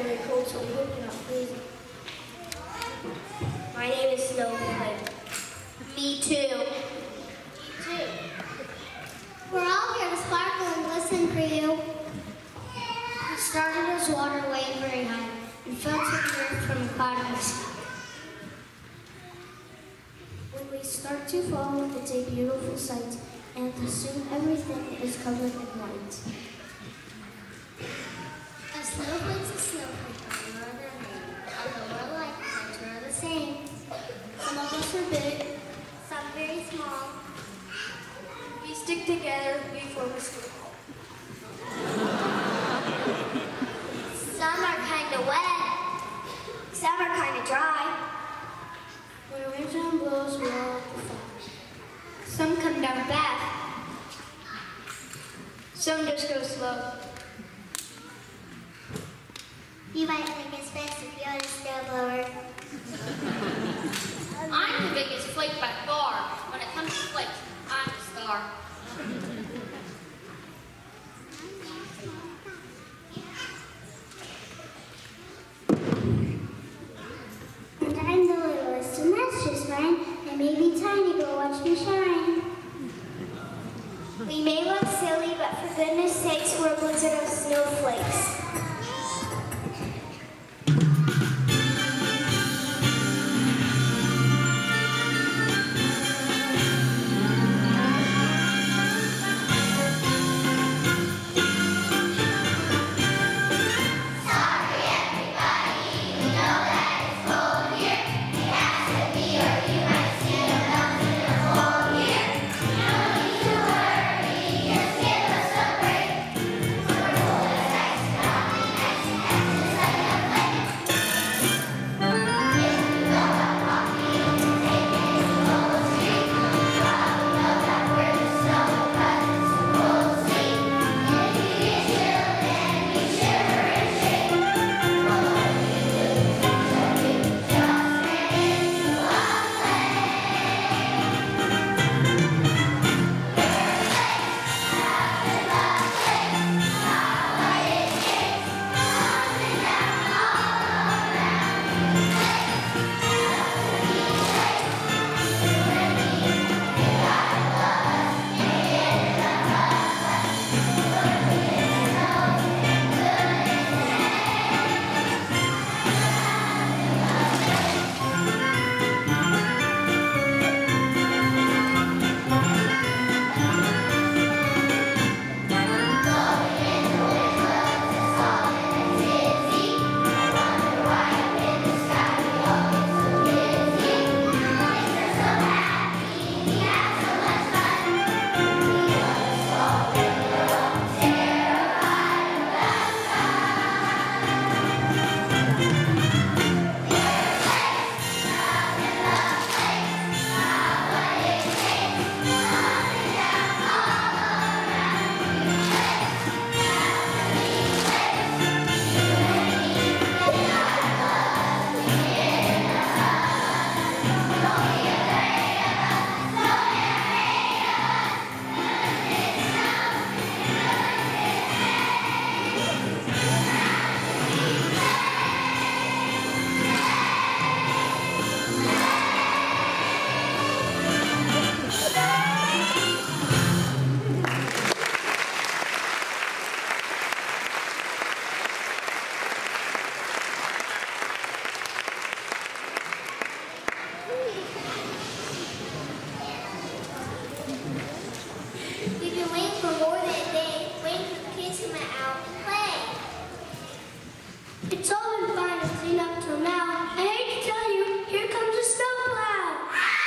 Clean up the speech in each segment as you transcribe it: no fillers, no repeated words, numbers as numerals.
very cold, so we hope you're not freezing. My name is Snowflake. Me too. Me too. We're all here to sparkle and listen for you. We started as water way very high and fell to the earth from a cloud sky. When we start to fall, it's a beautiful sight, and soon everything is covered in white. A snowflake's a snowflake on the other hand. Although we're alike, we're the same. Some of us are big, some very small. We stick together before we school. Some are kind of wet, some are kind of dry. When a wind blows, we all have to fall. Some come down fast. Some just go slow. You might think it's fast if you're a snowblower. I'm the biggest flake by far. When it comes to flakes, I'm the star. And I'm the littlest, and that's just fine. I may be tiny, but watch me shine. We may look silly, but for goodness sakes, we're a blizzard of snowflakes. It's all been fine and clean up till now. I hate to tell you, here comes a snowplow.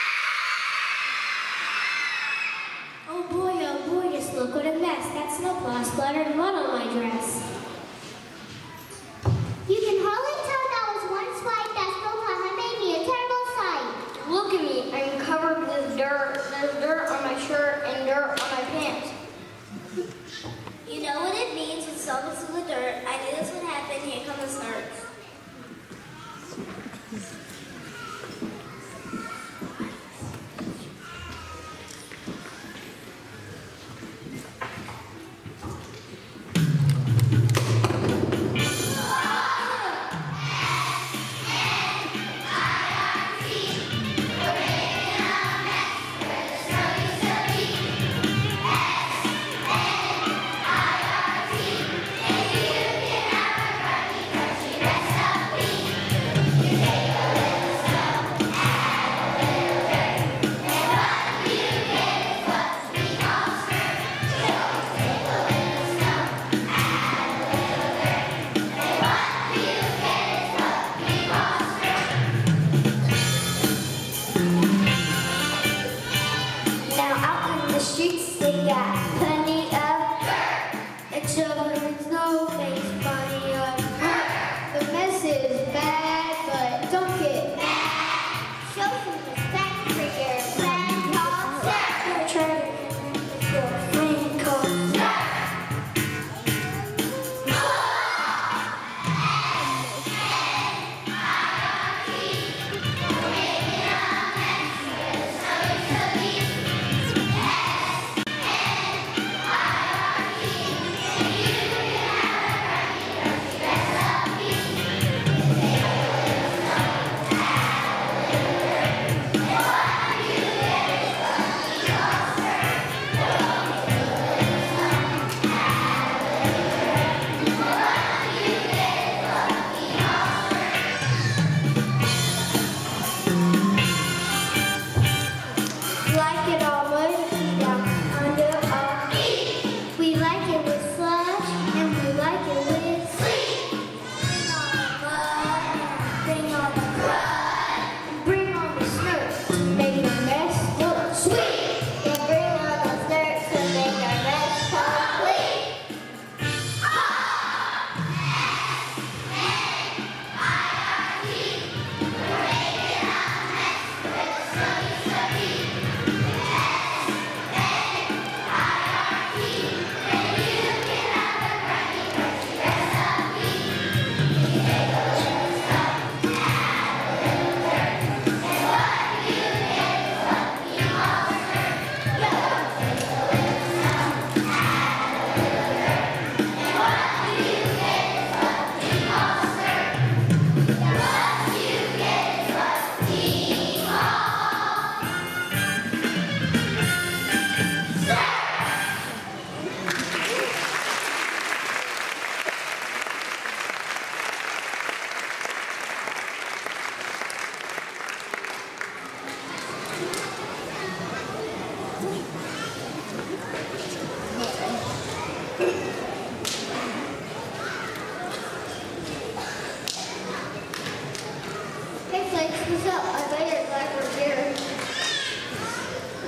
Oh boy, just look what a mess. That snowplow splattered mud on my dress. You can hardly tell that was one swipe. That snowplow had made me a terrible sight. Look at me, I'm covered with dirt. There's dirt on my shirt and dirt on my pants. You know what it means when someone's in the dirt. I knew this would happen. Here come the snark.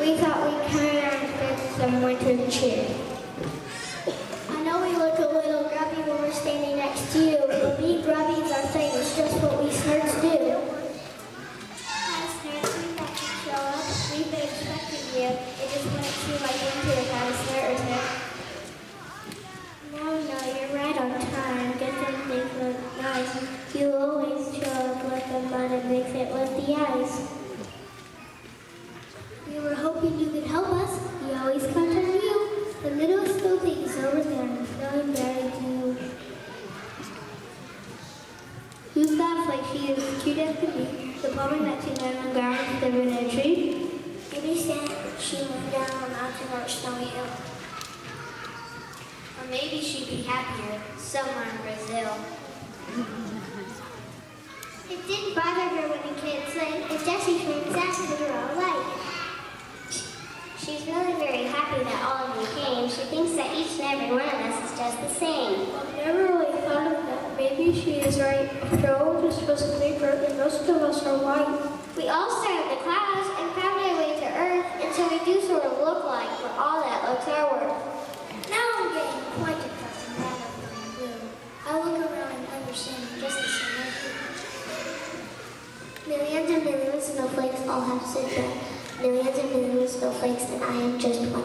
We thought we'd come around and get some winter cheer. I know we look a little grubby when we're standing next to you, but being grubby is our thing. It's just what we nerds do. Hi, nerds. We thought you'd show up. We've been expecting you. It just wouldn't seem like winter without a nerd or two. No, you're right on time. Get them things look nice. You always show up with the mud and mix it with the ice. We were hoping you could help us. We always count on you. The little scooping is over there. I'm feeling very blue. Who's that flake? She is cute as could be. The woman that she met on the ground instead of in a tree. Maybe she went down on a mountain or a snowy hill. Or maybe she'd be happier somewhere in Brazil. It didn't bother her when the kids sang. It Jessie from exactly what we're all like. She's really very happy that all of you came. She thinks that each and every one of us is just the same. I've never really thought of that. Maybe she is right. After all, we're supposed to be bird, and most of us are white. We all started the clouds and found our way to Earth, and so we do sort of look like we're all that looks our worth. Now I'm getting quite depressed and mad over my blue. I look around and understand just the same as you. Millions and millions of snowflakes all have said that. Millions and millions of snowflakes, and I am just one.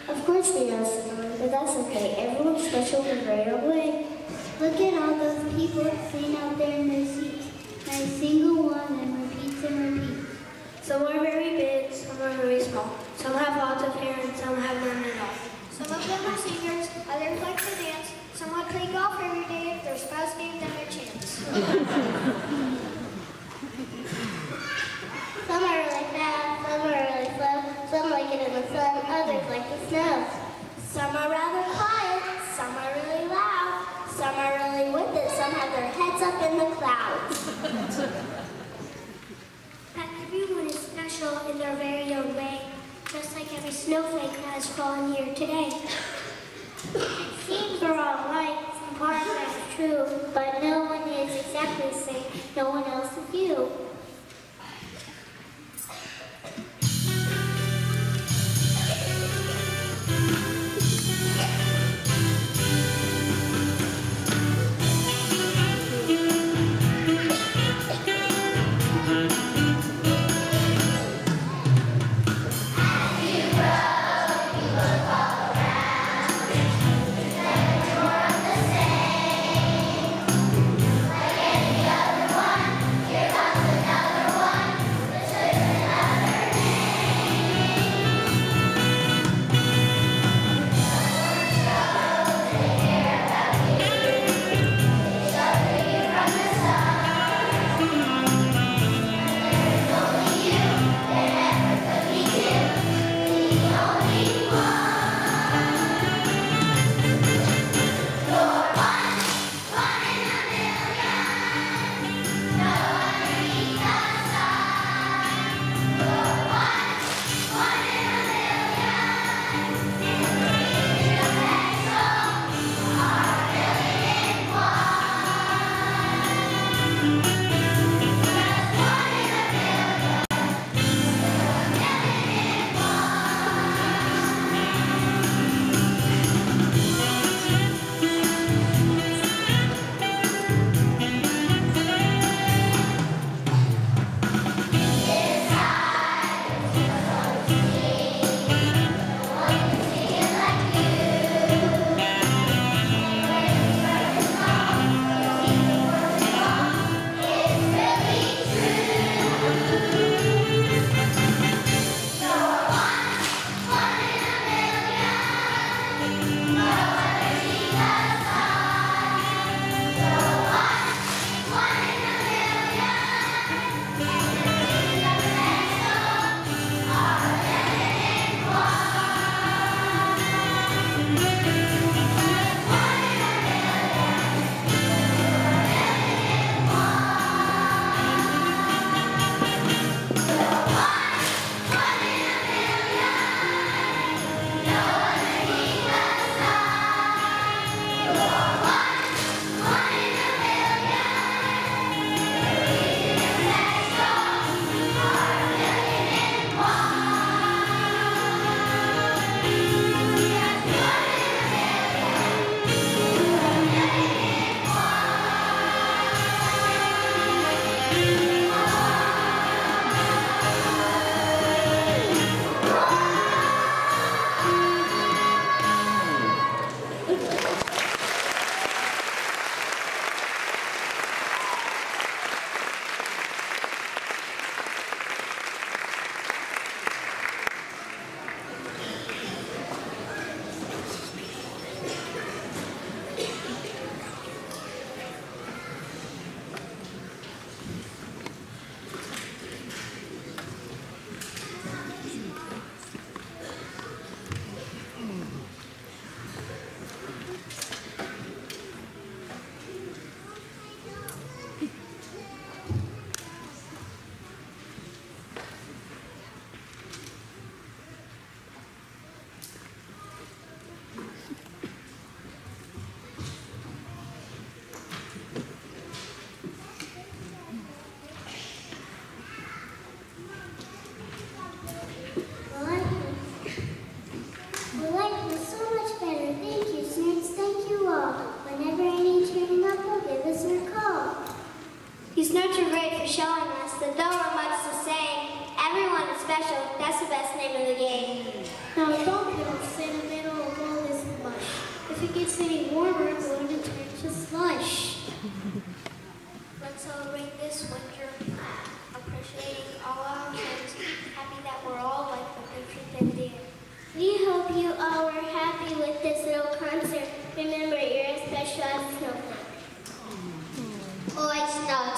Of course we are, Simone, but that's okay. Everyone's special in their own way. Look at all those people sitting out there in their seats. Not a single one of them repeats and repeats. Some are very big, some are very small. Some have lots of hair and some have none at all. Some of them are singers, others like to dance. Some would play golf every day if their spouse gave them a chance. Some are really fast, some are really slow, some like it in the sun, others like the snow. Some are rather quiet, some are really loud, some are really with it, some have their heads up in the clouds. But everyone is special in their very own way, just like every snowflake that has fallen here today. It seems we're all right, some part of that is true, but no one is exactly the same, no one else is you. Now don't feel sin keeps getting warmer, it's going to turn to slush. Let's celebrate this winter, appreciating all our friends, happy that we're all like the picture them dear. We hope you all were happy with this little concert. Remember, you're as special as a snowflake. Oh, I stop.